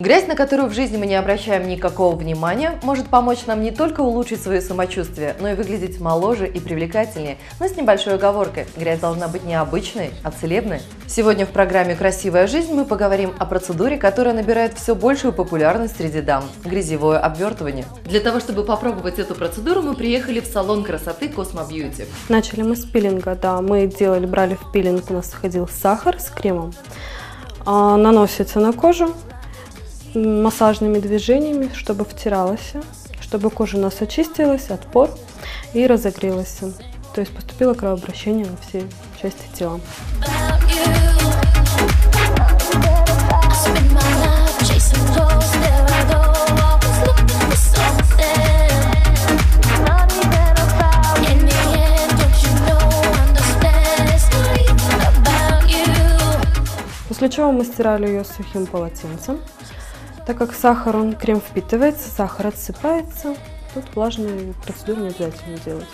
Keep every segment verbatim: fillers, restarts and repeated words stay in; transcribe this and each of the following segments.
Грязь, на которую в жизни мы не обращаем никакого внимания, может помочь нам не только улучшить свое самочувствие, но и выглядеть моложе и привлекательнее. Но с небольшой оговоркой: грязь должна быть не обычной, а целебной. Сегодня в программе «Красивая жизнь» мы поговорим о процедуре, которая набирает все большую популярность среди дам – грязевое обвертывание. Для того, чтобы попробовать эту процедуру, мы приехали в салон красоты Cosmo Beauty. Начали мы с пилинга, да, мы делали, брали в пилинг, у нас входил сахар с кремом, а, наносится на кожу массажными движениями, чтобы втиралось, чтобы кожа у нас очистилась от пор и разогрелась, то есть поступило кровообращение на все части тела. После чего мы стирали ее сухим полотенцем. Так как сахар, он крем впитывается, сахар отсыпается, тут влажную процедуру не обязательно делать.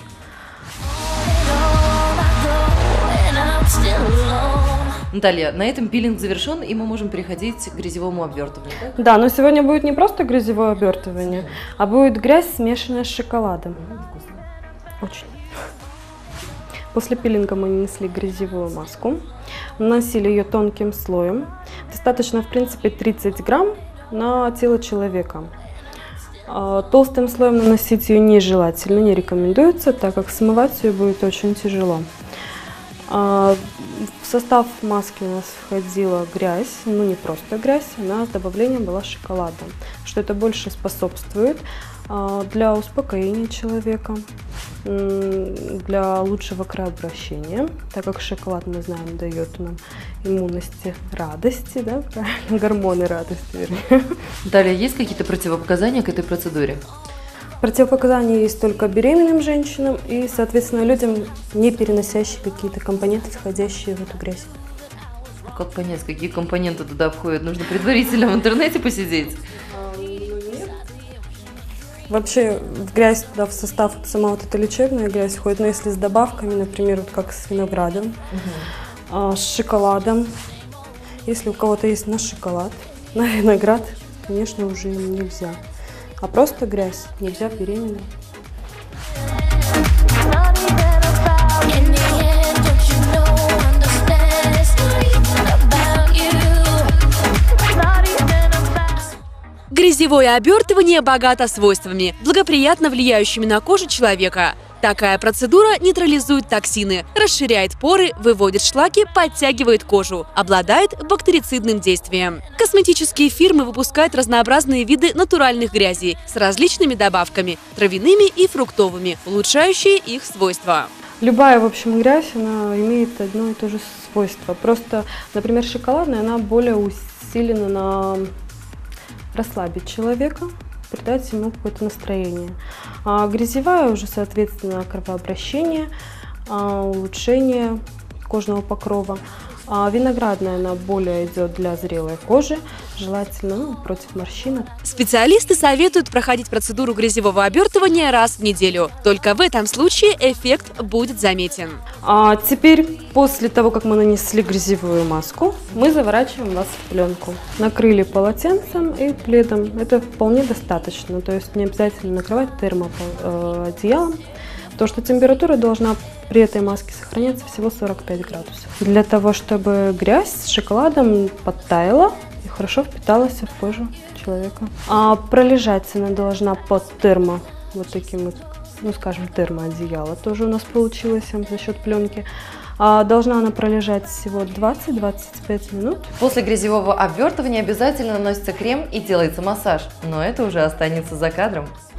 Наталья, на этом пилинг завершен, и мы можем переходить к грязевому обвертыванию, да? Да, но сегодня будет не просто грязевое обвертывание, а будет грязь, смешанная с шоколадом. Очень. После пилинга мы нанесли грязевую маску, наносили ее тонким слоем. Достаточно, в принципе, тридцать грамм на тело человека. Толстым слоем наносить ее нежелательно, не рекомендуется, так как смывать ее будет очень тяжело. В состав маски у нас входила грязь, ну не просто грязь, она с добавлением была шоколада, что это больше способствует для успокоения человека, для лучшего кровообращения, так как шоколад, мы знаем, дает нам иммунности, радости, да, правильно, гормоны радости, вернее. Далее, есть какие-то противопоказания к этой процедуре? Противопоказания есть только беременным женщинам и, соответственно, людям, не переносящие какие-то компоненты, входящие в эту грязь. Как понять, какие компоненты туда входят? Нужно предварительно в интернете посидеть? Вообще в грязь, да, в состав сама вот эта лечебная грязь входит, но если с добавками, например, вот как с виноградом, угу. а, с шоколадом. Если у кого-то есть на шоколад, на виноград, конечно, уже нельзя. А просто грязь нельзя беременным. Грязевое обертывание богато свойствами, благоприятно влияющими на кожу человека. Такая процедура нейтрализует токсины, расширяет поры, выводит шлаки, подтягивает кожу, обладает бактерицидным действием. Косметические фирмы выпускают разнообразные виды натуральных грязей с различными добавками, травяными и фруктовыми, улучшающие их свойства. Любая, в общем, грязь, она имеет одно и то же свойство. Просто, например, шоколадная, она более усилена на расслабить человека, придать ему какое-то настроение. А грязевая уже, соответственно, кровообращение, а, улучшение кожного покрова. А виноградная, она более идет для зрелой кожи, желательно, ну, против морщин. Специалисты советуют проходить процедуру грязевого обертывания раз в неделю. Только в этом случае эффект будет заметен. А теперь, после того, как мы нанесли грязевую маску, мы заворачиваем вас в пленку. Накрыли полотенцем и пледом. Это вполне достаточно, то есть не обязательно накрывать термоодеялом, потому что температура должна при этой маске сохраняться всего сорок пять градусов. Для того, чтобы грязь с шоколадом подтаяла и хорошо впиталась в кожу человека. А пролежать она должна под термо, вот таким вот, ну скажем, термоодеяло тоже у нас получилось за счет пленки. А должна она пролежать всего двадцать-двадцать пять минут. После грязевого обвертывания обязательно наносится крем и делается массаж, но это уже останется за кадром.